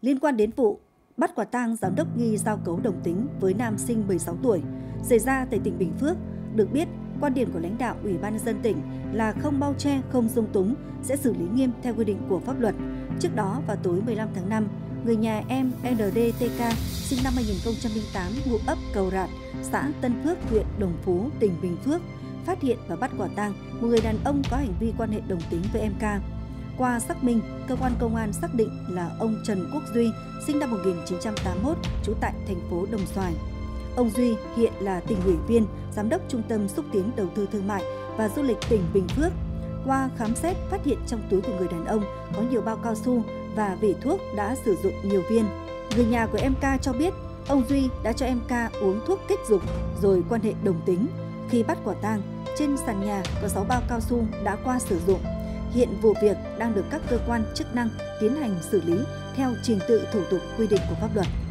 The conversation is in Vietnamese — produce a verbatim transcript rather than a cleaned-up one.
Liên quan đến vụ bắt quả tang giám đốc nghi giao cấu đồng tính với nam sinh mười sáu tuổi xảy ra tại tỉnh Bình Phước, được biết quan điểm của lãnh đạo Ủy ban nhân dân tỉnh là không bao che, không dung túng, sẽ xử lý nghiêm theo quy định của pháp luật. Trước đó vào tối mười lăm tháng năm, người nhà em en đê tê ca sinh năm hai nghìn không trăm lẻ tám, ngụ ấp Cầu Rạt, xã Tân Phước, huyện Đồng Phú, tỉnh Bình Phước phát hiện và bắt quả tang một người đàn ông có hành vi quan hệ đồng tính với em ca. Qua xác minh, cơ quan công an xác định là ông Trần Quốc Duy, sinh năm một nghìn chín trăm tám mươi mốt, trú tại thành phố Đồng Xoài. Ông Duy hiện là tỉnh ủy viên, giám đốc Trung tâm xúc tiến đầu tư thương mại và du lịch tỉnh Bình Phước. Qua khám xét, phát hiện trong túi của người đàn ông có nhiều bao cao su và vỉ thuốc đã sử dụng nhiều viên. Người nhà của em ca cho biết, ông Duy đã cho em ca uống thuốc kích dục rồi quan hệ đồng tính. Khi bắt quả tang, trên sàn nhà có sáu bao cao su đã qua sử dụng. Hiện vụ việc đang được các cơ quan chức năng tiến hành xử lý theo trình tự thủ tục quy định của pháp luật.